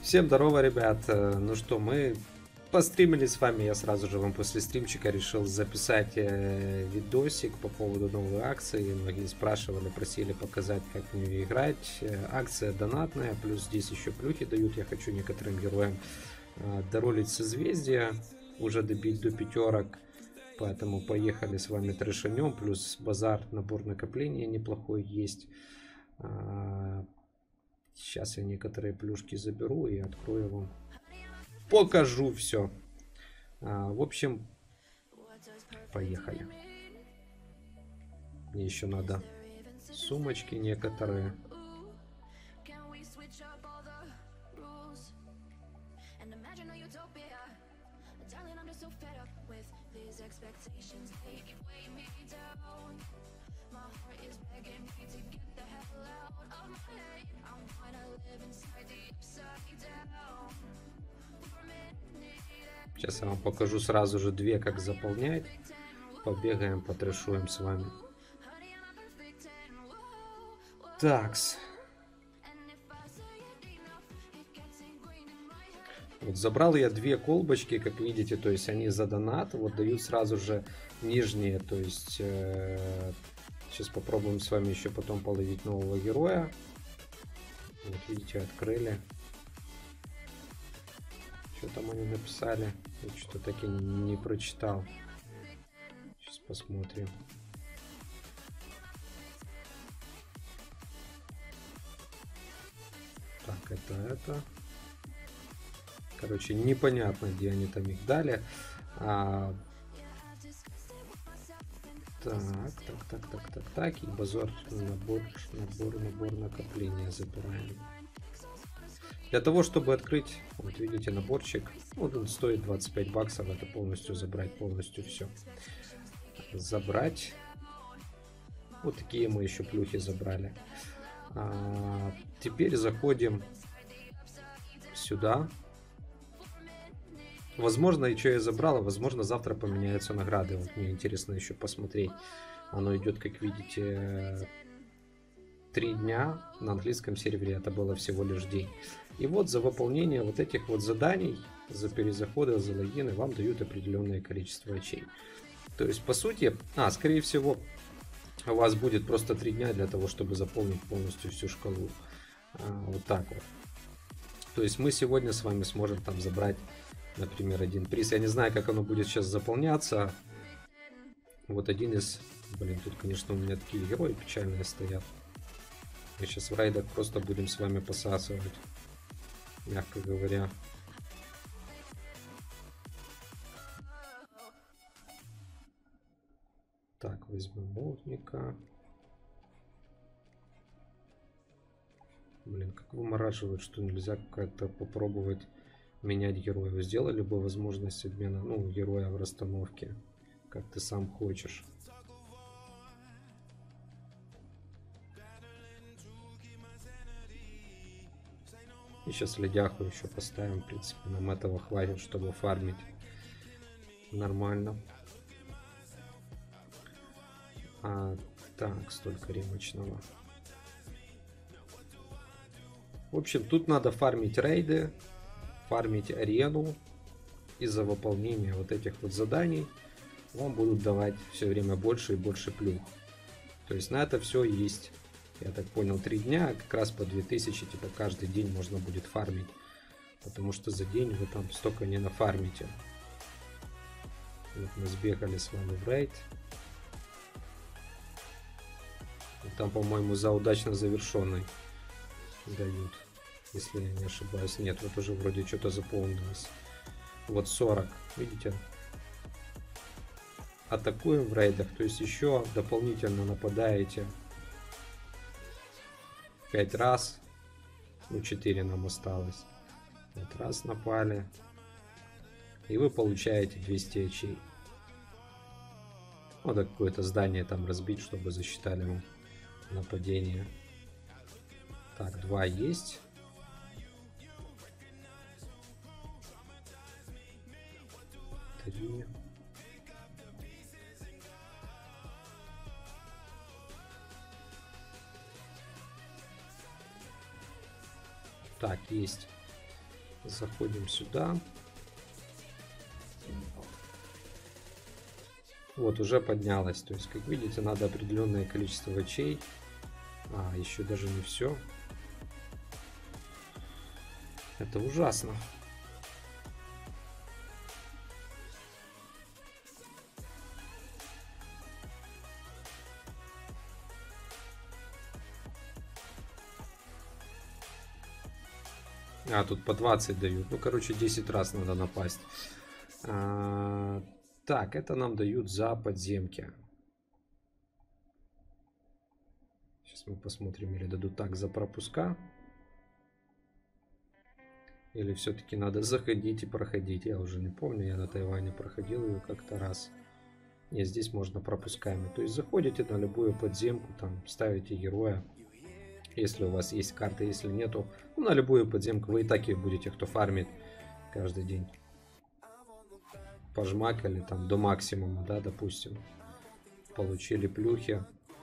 Всем здорово, ребят. Ну что, мы постримили с вами. Я сразу же вам после стримчика решил записать видосик по поводу новой акции. Многие спрашивали, просили показать, как в нее играть. Акция донатная, плюс здесь еще плюхи дают. Я хочу некоторым героям доролить созвездия, уже добить до пятерок. Поэтому поехали с вами трешанем. Плюс базар, набор накопления неплохой есть. Сейчас я некоторые плюшки заберу и открою вам. Покажу все. В общем, поехали. Мне еще надо сумочки некоторые. Сейчас я вам покажу сразу же две, как заполнять. Побегаем, потрешуем с вами. Такс. Вот забрал я две колбочки, как видите, то есть они за донат. Вот дают сразу же нижние, то есть сейчас попробуем с вами еще потом половить нового героя. Вот видите, открыли. Что там они написали? Я что-то таки не прочитал. Сейчас посмотрим. Так, это. Короче, непонятно, где они там их дали. Так. И базар, набор накопления забираем. Для того, чтобы открыть, вот видите, наборчик, вот он стоит 25 баксов, это полностью забрать, полностью все. Забрать. Вот такие мы еще плюхи забрали. Теперь заходим сюда. Возможно, и что я забрал, возможно, завтра поменяются награды. Вот мне интересно еще посмотреть. Оно идет, как видите, 3 дня на английском сервере. Это было всего лишь день. И вот за выполнение вот этих вот заданий, за перезаходы, за логины вам дают определенное количество очей. То есть, по сути, скорее всего, у вас будет просто 3 дня для того, чтобы заполнить полностью всю шкалу. Вот так вот. То есть мы сегодня с вами сможем там забрать, например, один приз. Я не знаю, как оно будет сейчас заполняться. Вот один из... Блин, тут, конечно, у меня такие герои печальные стоят. Мы сейчас в рейдах просто будем с вами посасывать. Мягко говоря. Так, возьмем болтника. Блин, как вымораживает, что нельзя как-то попробовать менять героя. Сделали бы возможность обмена, героя в расстановке, как ты сам хочешь. И сейчас ледяху еще поставим. В принципе, нам этого хватит, чтобы фармить нормально. Так, столько ремочного. В общем, тут надо фармить рейды, фармить арену. Из-за выполнения вот этих вот заданий вам будут давать все время больше и больше плюх. То есть на это все есть, я так понял, 3 дня, как раз по 2000, типа каждый день можно будет фармить. Потому что за день вы там столько не нафармите. Вот мы сбегали с вами в рейд. И там, по-моему, за удачно завершенный дают, если я не ошибаюсь. Нет, вот уже вроде что-то заполнилось. Вот 40, видите? Атакуем в рейдах, то есть еще дополнительно нападаете 5 раз. 4 нам осталось. Вот раз напали. И вы получаете 200 очей. Надо какое-то здание там разбить, чтобы засчитали вам нападение. Так, 2 есть. Три. Так, есть. Заходим сюда. Вот, уже поднялось. То есть, как видите, надо определенное количество очей. А, еще даже не все. Это ужасно. А, тут по 20 дают. Ну, короче, 10 раз надо напасть. Так, это нам дают за подземки. Сейчас мы посмотрим, или дадут так за пропуска. Или все-таки надо заходить и проходить. Я уже не помню, я на Тайване проходил ее как-то раз. Нет, здесь можно пропусками. То есть заходите на любую подземку, там ставите героя. Если у вас есть карта, если нету, ну, на любую подземку вы и так и будете, кто фармит каждый день. Пожмакали там до максимума, да, допустим. Получили плюхи.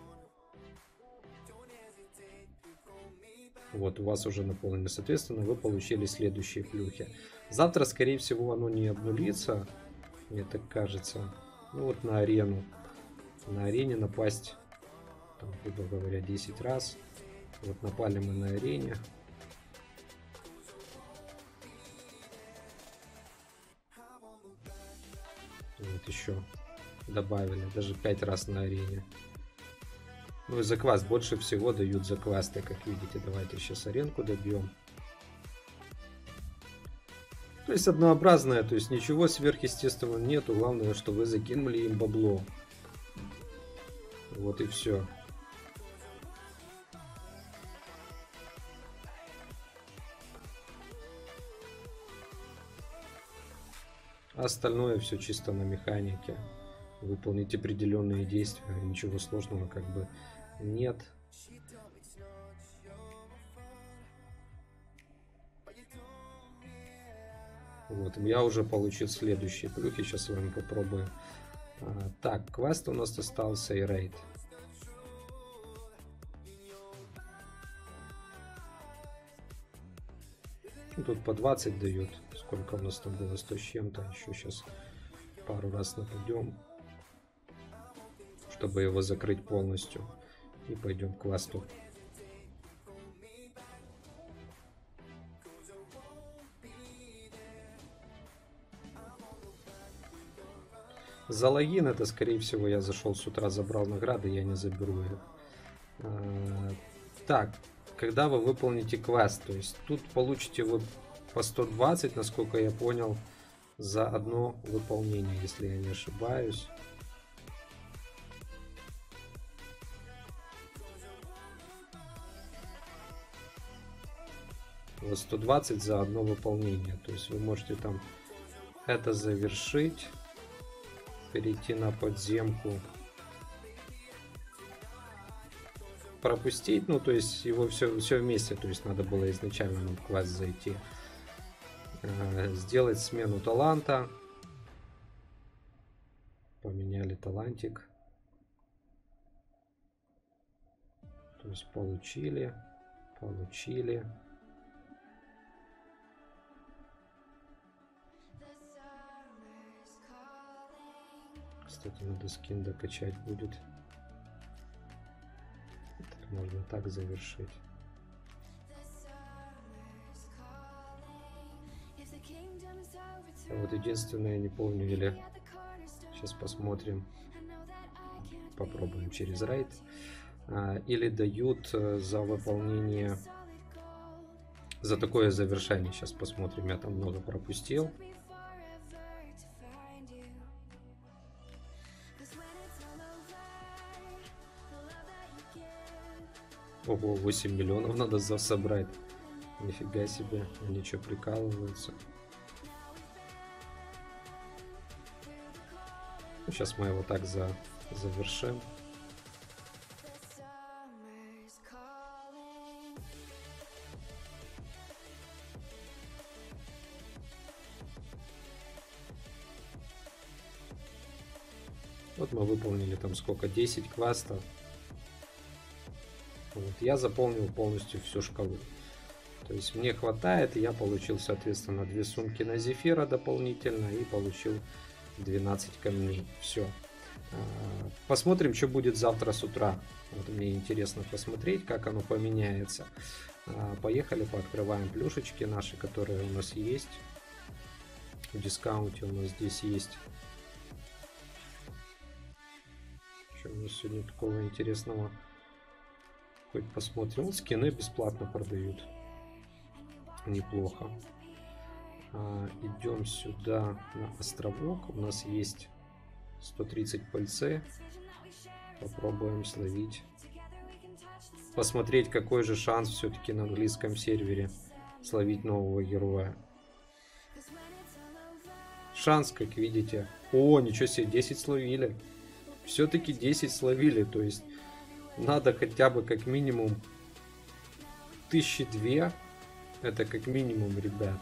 Вот, у вас уже наполнено. Соответственно, вы получили следующие плюхи. Завтра, скорее всего, оно не обнулится. Мне так кажется. Ну вот на арену. На арене напасть, там, грубо говоря, 10 раз. Вот напали мы на арене. Вот еще добавили. Даже 5 раз на арене. Ну и за квест больше всего дают за квесты, как видите. Давайте сейчас аренку добьем. То есть однообразное, то есть ничего сверхъестественного нету. Главное, что вы закинули им бабло. Вот и все. Остальное все чисто на механике. Выполнить определенные действия. Ничего сложного как бы нет. Вот, я уже получил следующие плюхи. Сейчас с вами попробуем. Так, квест у нас остался и рейд. Тут по 20 дают. Сколько у нас там было? 100 с чем-то. Еще сейчас пару раз нападем, чтобы его закрыть полностью. И пойдем к квесту. За логин это, скорее всего, я зашел с утра, забрал награды, я не заберу их. Так, когда вы выполните квест, то есть тут получите вы по 120, насколько я понял, за одно выполнение, если я не ошибаюсь. Вот 120 за одно выполнение, то есть вы можете там это завершить, перейти на подземку, пропустить, ну то есть его все вместе, то есть надо было изначально нам в квест зайти, сделать смену таланта, поменяли талантик, то есть получили, кстати, надо скин докачать будет. Это можно так завершить. Вот единственное, не помню, или сейчас посмотрим, попробуем через рейд, или дают за выполнение, за такое завершение. Сейчас посмотрим, я там много пропустил. Ого, 8 миллионов надо собрать. Нифига себе, они что, прикалываются? Ну, сейчас мы его так завершим. Вот мы выполнили там сколько, 10 квестов. Вот, я заполнил полностью всю шкалу. То То есть мне хватает, я получил, соответственно, 2 сумки на Зефира дополнительно и получил 12 камней. Все. Посмотрим, что будет завтра с утра. Вот мне интересно посмотреть, как оно поменяется. Поехали, пооткрываем плюшечки наши, которые у нас есть. В дискаунте у нас здесь есть. Что у нас сегодня такого интересного? Хоть посмотрим. Вот скины бесплатно продают. Неплохо. Идем сюда на островок. У нас есть 130 пыльцы. Попробуем словить. Посмотреть, какой же шанс все-таки на английском сервере словить нового героя. Шанс, как видите. О, ничего себе, 10 словили. Все-таки 10 словили. То есть надо хотя бы как минимум 1002. Это как минимум, ребят.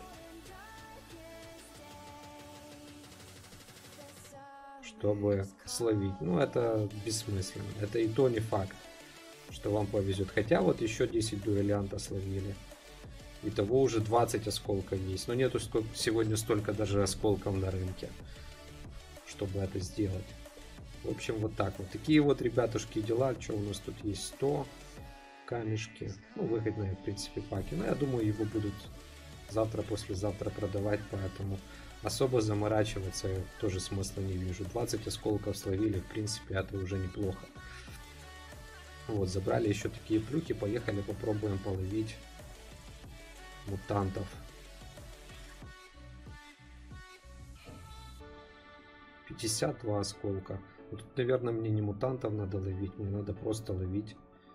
Чтобы словить. Ну, это бессмысленно. Это и то не факт, что вам повезет. Хотя вот еще 10 дуэлянта словили. Итого уже 20 осколков есть. Но нету сегодня столько даже осколков на рынке, чтобы это сделать. В общем, вот так вот. Такие вот, ребятушки, дела. Что у нас тут есть? 100 камешки. Ну, выгодные, в принципе, паки. Но я думаю, его будут завтра, послезавтра продавать, поэтому особо заморачиваться я тоже смысла не вижу. 20 осколков словили, в принципе, это уже неплохо. Вот, забрали еще такие плюхи. Поехали, попробуем половить мутантов. 52 осколка. Тут, наверное, мне не мутантов надо ловить, мне надо просто ловить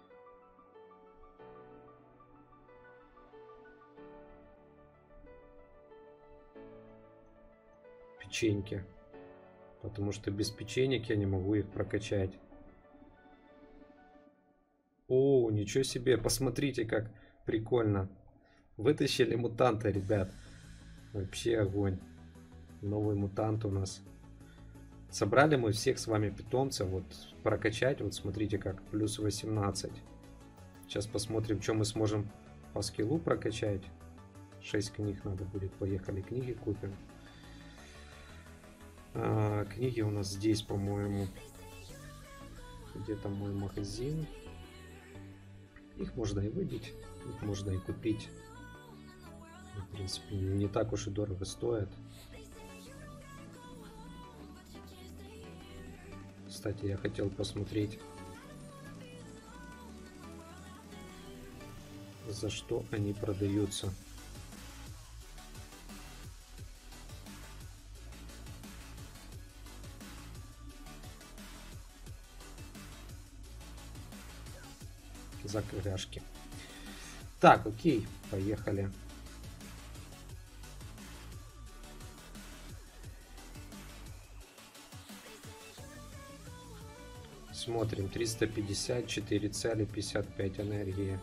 печеньки. Потому что без печенек я не могу их прокачать. О, ничего себе, посмотрите, как прикольно. Вытащили мутанта, ребят. Вообще огонь. Новый мутант у нас. Собрали мы всех с вами питомцев. Вот прокачать. Вот смотрите как. Плюс 18. Сейчас посмотрим, что мы сможем по скиллу прокачать. 6 книг надо будет. Поехали, книги купим. Книги у нас здесь, по-моему. Где-то мой магазин. Их можно и выбить. Их можно и купить. В принципе, не так уж и дорого стоит. Кстати, я хотел посмотреть, за что они продаются. За кряшки. Так, окей, поехали. Смотрим, 354,55 энергии,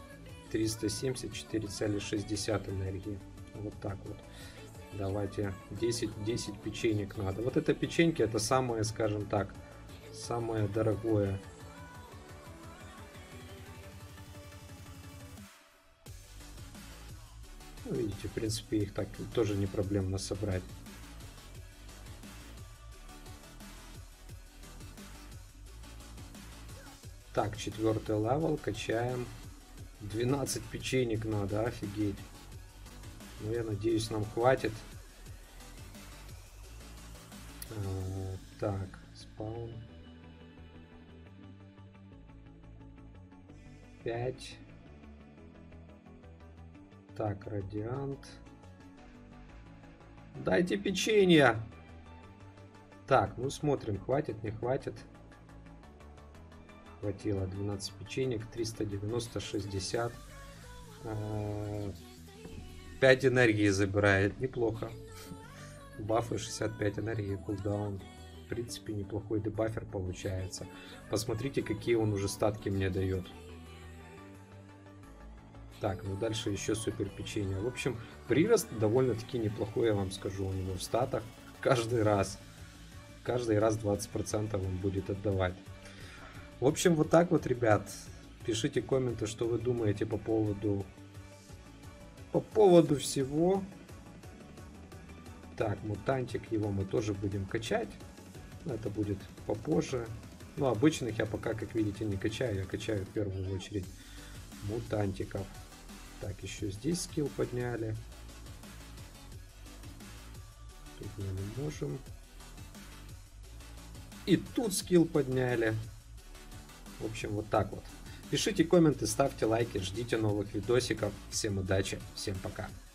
374,60 энергии. Вот так вот. Давайте 10 печенек надо. Вот это печеньки, это самое, скажем так, самое дорогое. Ну, видите, в принципе, их так тоже не проблемно собрать. Так, 4-й левел, качаем. 12 печенек надо, офигеть. Ну, я надеюсь, нам хватит. Так, спаун. 5. Так, радиант. Дайте печенье. Так, ну смотрим, хватит, не хватит. Хватило 12 печенек, 390, 60. 5 энергии забирает, неплохо. Бафы 65 энергии, кулдаун. В принципе, неплохой дебафер получается. Посмотрите, какие он уже статки мне дает. Так, ну дальше еще супер печенье. В общем, прирост довольно-таки неплохой, я вам скажу, у него в статах. Каждый раз 20% он будет отдавать. В общем, вот так вот, ребят. Пишите комменты, что вы думаете по поводу По поводу всего. Так, мутантик, его мы тоже будем качать. Это будет попозже. Но обычных я пока, как видите, не качаю. Я качаю в первую очередь мутантиков. Так, еще здесь скилл подняли. Тут мы не можем. И тут скилл подняли. В общем, вот так вот. Пишите комменты, ставьте лайки, ждите новых видосиков. Всем удачи, всем пока.